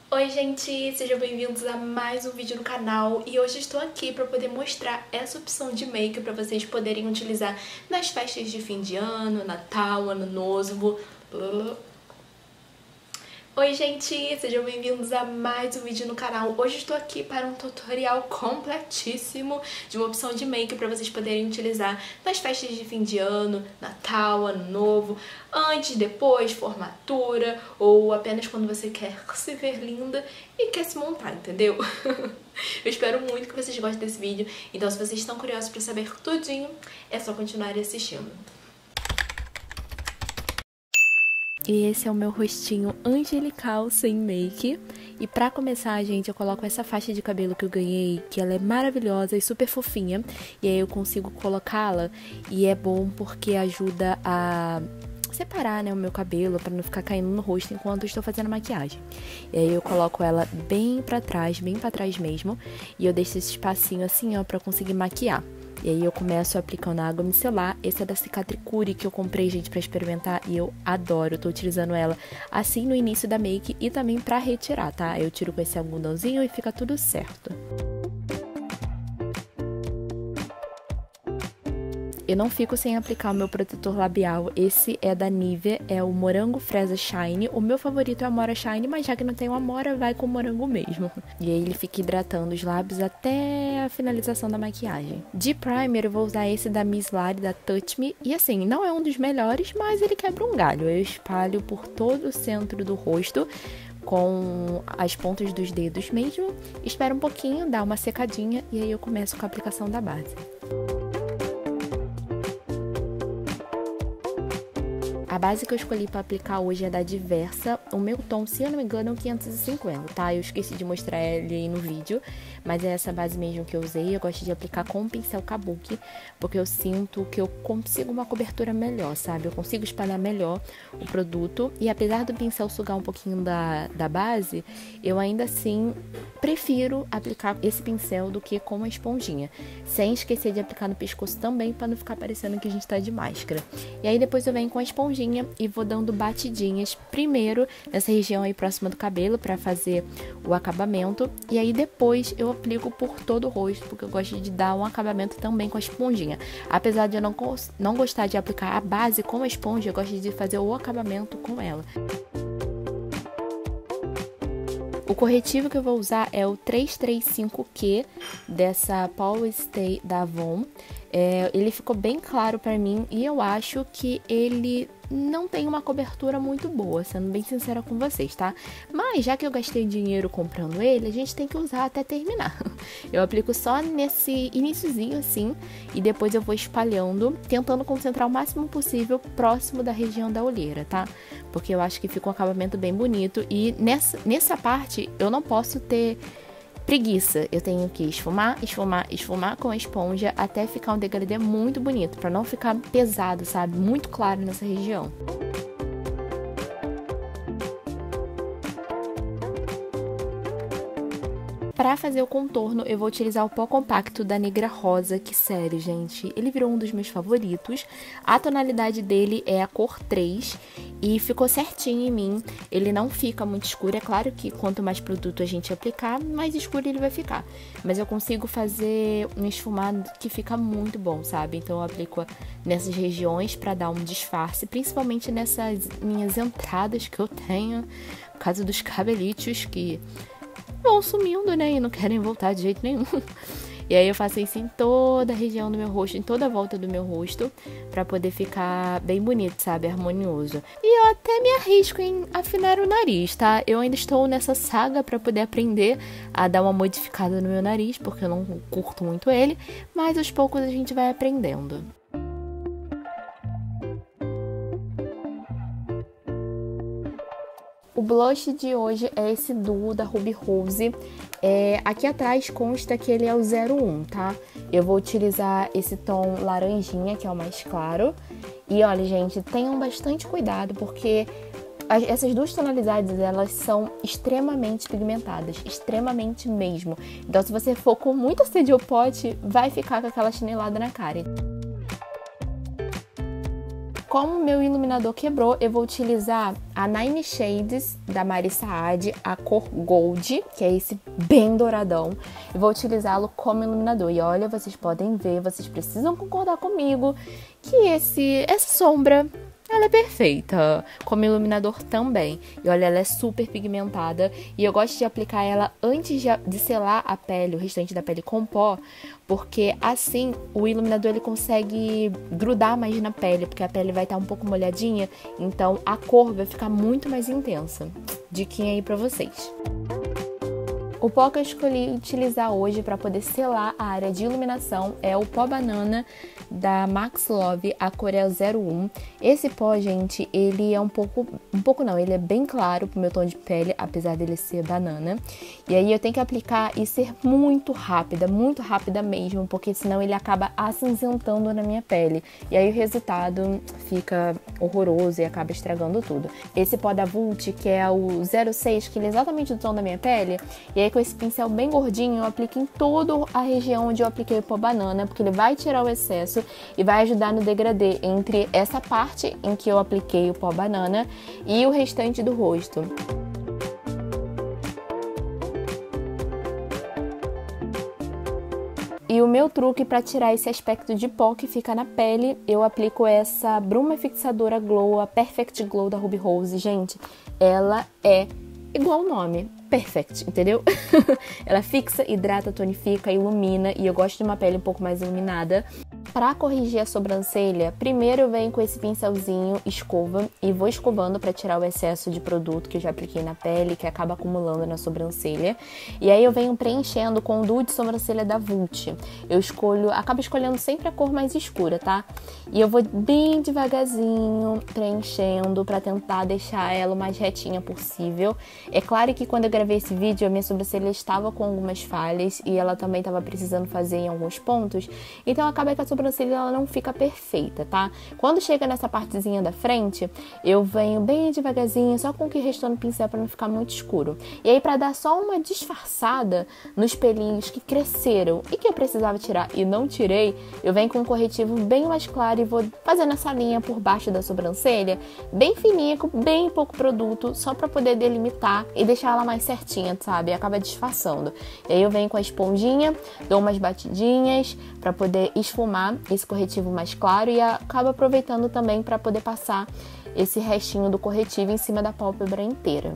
Oi gente, sejam bem-vindos a mais um vídeo no canal e hoje estou aqui para poder mostrar essa opção de make para vocês poderem utilizar nas festas de fim de ano, Natal, Ano Novo. Oi gente, sejam bem-vindos a mais um vídeo no canal. Hoje estou aqui para um tutorial completíssimo de uma opção de make para vocês poderem utilizar nas festas de fim de ano, Natal, Ano Novo, antes, depois, formatura ou apenas quando você quer se ver linda e quer se montar, entendeu? Eu espero muito que vocês gostem desse vídeo, então se vocês estão curiosos para saber tudinho, é só continuar assistindo. E esse é o meu rostinho angelical sem make. E pra começar, gente, eu coloco essa faixa de cabelo que eu ganhei, que ela é maravilhosa e super fofinha. E aí eu consigo colocá-la e é bom porque ajuda a separar, né, o meu cabelo pra não ficar caindo no rosto enquanto eu estou fazendo maquiagem. E aí eu coloco ela bem pra trás mesmo. E eu deixo esse espacinho assim, ó, pra conseguir maquiar. E aí eu começo aplicando a água micelar. Esse é da Cicatricure que eu comprei, gente, pra experimentar e eu adoro. Eu tô utilizando ela assim no início da make e também pra retirar, tá? Eu tiro com esse algodãozinho e fica tudo certo. Eu não fico sem aplicar o meu protetor labial, esse é da Nivea, é o Morango Fresa Shine. O meu favorito é a Amora Shine, mas já que não tem o Amora, vai com o morango mesmo. E aí ele fica hidratando os lábios até a finalização da maquiagem. De primer eu vou usar esse da Miss Lari, da Touch Me. E assim, não é um dos melhores, mas ele quebra um galho. Eu espalho por todo o centro do rosto, com as pontas dos dedos mesmo. Espero um pouquinho, dá uma secadinha e aí eu começo com a aplicação da base. A base que eu escolhi para aplicar hoje é da Diversa. O meu tom, se eu não me engano, é um 550, tá? Eu esqueci de mostrar ele aí no vídeo, mas é essa base mesmo que eu usei. Eu gosto de aplicar com o pincel Kabuki, porque eu sinto que eu consigo uma cobertura melhor, sabe? Eu consigo espalhar melhor o produto. E apesar do pincel sugar um pouquinho da base, eu ainda assim prefiro aplicar esse pincel do que com a esponjinha. Sem esquecer de aplicar no pescoço também, para não ficar parecendo que a gente tá de máscara. E aí depois eu venho com a esponjinha e vou dando batidinhas primeiro nessa região aí próxima do cabelo para fazer o acabamento, e aí depois eu aplico por todo o rosto, porque eu gosto de dar um acabamento também com a esponjinha. Apesar de eu não gostar de aplicar a base com a esponja, eu gosto de fazer o acabamento com ela. O corretivo que eu vou usar é o 335Q dessa Power Stay da Avon. Ele ficou bem claro pra mim e eu acho que ele não tem uma cobertura muito boa, sendo bem sincera com vocês, tá? Mas já que eu gastei dinheiro comprando ele, a gente tem que usar até terminar. Eu aplico só nesse iniciozinho assim e depois eu vou espalhando, tentando concentrar o máximo possível próximo da região da olheira, tá? Porque eu acho que fica um acabamento bem bonito e nessa parte eu não posso ter preguiça, eu tenho que esfumar com a esponja até ficar um degradê muito bonito, pra não ficar pesado, sabe? Muito claro nessa região. Para fazer o contorno, eu vou utilizar o pó compacto da Negra Rosa, que sério, gente, ele virou um dos meus favoritos. A tonalidade dele é a cor 3 e ficou certinho em mim. Ele não fica muito escuro, é claro que quanto mais produto a gente aplicar, mais escuro ele vai ficar. Mas eu consigo fazer um esfumado que fica muito bom, sabe? Então eu aplico nessas regiões para dar um disfarce, principalmente nessas minhas entradas que eu tenho, por causa dos cabelitos que vão sumindo, né, e não querem voltar de jeito nenhum. E aí eu faço isso em toda a região do meu rosto, em toda a volta do meu rosto, pra poder ficar bem bonito, sabe, harmonioso. E eu até me arrisco em afinar o nariz, tá? Eu ainda estou nessa saga pra poder aprender a dar uma modificada no meu nariz, porque eu não curto muito ele, mas aos poucos a gente vai aprendendo. O blush de hoje é esse duo da Ruby Rose. Aqui atrás consta que ele é o 01, tá? Eu vou utilizar esse tom laranjinha, que é o mais claro. E olha, gente, tenham bastante cuidado, porque essas duas tonalidades, elas são extremamente pigmentadas, extremamente mesmo. Então, se você for com muita sede ao pote, vai ficar com aquela chinelada na cara. Como meu iluminador quebrou, eu vou utilizar a Nine Shades da Mari Saad, a cor Gold, que é esse bem douradão. E vou utilizá-lo como iluminador. E olha, vocês podem ver, vocês precisam concordar comigo que essa sombra, ela é perfeita, como iluminador também. E olha, ela é super pigmentada. E eu gosto de aplicar ela antes de selar a pele, o restante da pele com pó, porque assim o iluminador ele consegue grudar mais na pele, porque a pele vai estar um pouco molhadinha, então a cor vai ficar muito mais intensa. Diquinha aí pra vocês. O pó que eu escolhi utilizar hoje para poder selar a área de iluminação é o pó banana da Max Love, a cor é 01. Esse pó, gente, ele é ele é bem claro pro meu tom de pele, apesar dele ser banana. E aí eu tenho que aplicar e ser muito rápida mesmo, porque senão ele acaba acinzentando na minha pele. E aí o resultado fica horroroso e acaba estragando tudo. Esse pó da Vult, que é o 06, que ele é exatamente do tom da minha pele, e aí com esse pincel bem gordinho eu aplico em toda a região onde eu apliquei o pó banana, porque ele vai tirar o excesso e vai ajudar no degradê entre essa parte em que eu apliquei o pó banana e o restante do rosto. E o meu truque para tirar esse aspecto de pó que fica na pele, eu aplico essa bruma fixadora Glow, a Perfect Glow da Ruby Rose. Gente, ela é igual o nome, Perfect, entendeu? Ela fixa, hidrata, tonifica, ilumina, e eu gosto de uma pele um pouco mais iluminada. Para corrigir a sobrancelha, primeiro eu venho com esse pincelzinho escova e vou escovando para tirar o excesso de produto que eu já apliquei na pele, que acaba acumulando na sobrancelha. E aí eu venho preenchendo com o duo de sobrancelha da Vult. Acabo escolhendo sempre a cor mais escura, tá? E eu vou bem devagarzinho preenchendo para tentar deixar ela o mais retinha possível. É claro que quando eu gravei esse vídeo, a minha sobrancelha estava com algumas falhas e ela também estava precisando fazer em alguns pontos. Então acaba que a sobrancelha ela não fica perfeita, tá? Quando chega nessa partezinha da frente, eu venho bem devagarzinho, só com o que restou no pincel para não ficar muito escuro. E aí, para dar só uma disfarçada nos pelinhos que cresceram e que eu precisava tirar e não tirei, eu venho com um corretivo bem mais claro e vou fazendo essa linha por baixo da sobrancelha, bem fininha, com bem pouco produto, só para poder delimitar e deixar ela mais certinha, sabe? E acaba disfarçando. E aí eu venho com a esponjinha, dou umas batidinhas para poder esfumar esse corretivo mais claro e acabo aproveitando também para poder passar esse restinho do corretivo em cima da pálpebra inteira.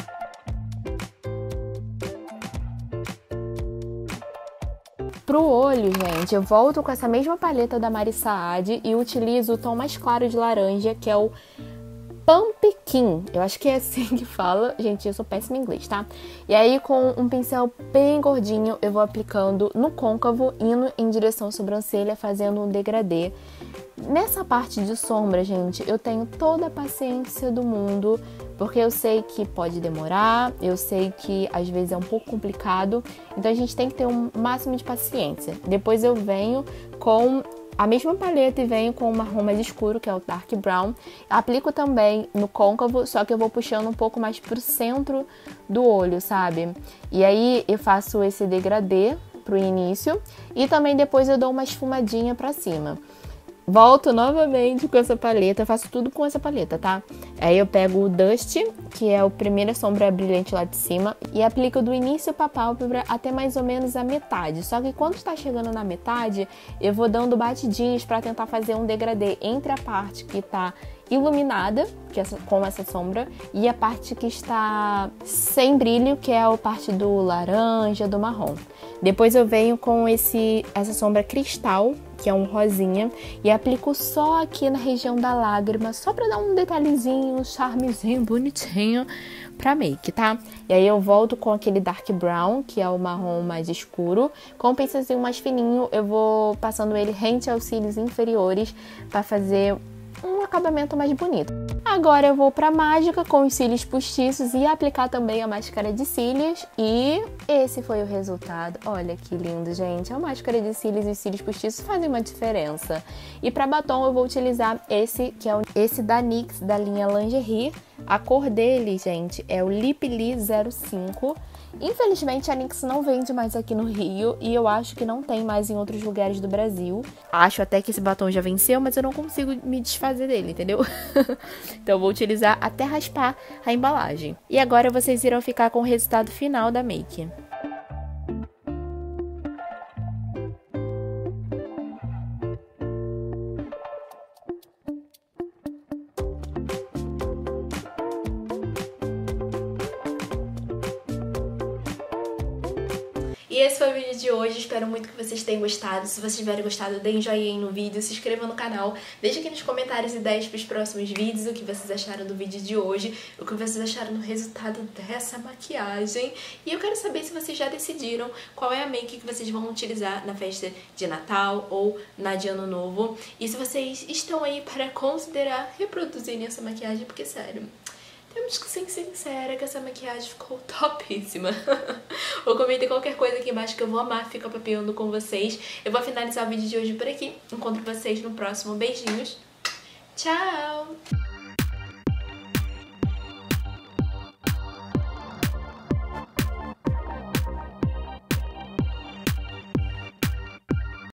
Pro olho, gente, eu volto com essa mesma paleta da Mari Saad e utilizo o tom mais claro de laranja, que é o Pumpkin, eu acho que é assim que fala. Gente, eu sou péssima em inglês, tá? E aí, com um pincel bem gordinho, eu vou aplicando no côncavo, indo em direção à sobrancelha, fazendo um degradê. Nessa parte de sombra, gente, eu tenho toda a paciência do mundo, porque eu sei que pode demorar, eu sei que às vezes é um pouco complicado, então a gente tem que ter um máximo de paciência. Depois eu venho com a mesma paleta e venho com um marrom mais escuro, que é o Dark Brown. Aplico também no côncavo, só que eu vou puxando um pouco mais pro centro do olho, sabe? E aí eu faço esse degradê pro início e também depois eu dou uma esfumadinha pra cima. Volto novamente com essa paleta, eu faço tudo com essa paleta, tá? Aí eu pego o Dust, que é a primeira sombra brilhante lá de cima, e aplico do início pra pálpebra até mais ou menos a metade. Só que quando está chegando na metade, eu vou dando batidinhas pra tentar fazer um degradê entre a parte que tá iluminada, com essa sombra, e a parte que está sem brilho, que é a parte do laranja, do marrom. Depois eu venho com essa sombra cristal, que é um rosinha, e aplico só aqui na região da lágrima, só pra dar um detalhezinho, um charmezinho bonitinho pra make, tá? E aí eu volto com aquele dark brown, que é o marrom mais escuro. Com um pincelzinho mais fininho, eu vou passando ele rente aos cílios inferiores pra fazer um acabamento mais bonito. Agora eu vou pra mágica com os cílios postiços e aplicar também a máscara de cílios. E esse foi o resultado. Olha que lindo, gente. A máscara de cílios e os cílios postiços fazem uma diferença. E pra batom eu vou utilizar esse, que é esse da NYX, da linha Lingerie, A cor dele, gente, é o Lip Lee 05. Infelizmente, a NYX não vende mais aqui no Rio e eu acho que não tem mais em outros lugares do Brasil. Acho até que esse batom já venceu, mas eu não consigo me desfazer dele, entendeu? Então eu vou utilizar até raspar a embalagem. E agora vocês irão ficar com o resultado final da make. E esse foi o vídeo de hoje, espero muito que vocês tenham gostado. Se vocês tiverem gostado, deem joinha aí no vídeo, se inscrevam no canal, deixem aqui nos comentários ideias para os próximos vídeos, o que vocês acharam do vídeo de hoje, o que vocês acharam do resultado dessa maquiagem. E eu quero saber se vocês já decidiram qual é a make que vocês vão utilizar na festa de Natal ou na de Ano Novo. E se vocês estão aí para considerar reproduzirem essa maquiagem, porque sério, temos que ser sincera que essa maquiagem ficou topíssima. Ou comentem qualquer coisa aqui embaixo que eu vou amar ficar papeando com vocês. Eu vou finalizar o vídeo de hoje por aqui. Encontro vocês no próximo. Beijinhos. Tchau!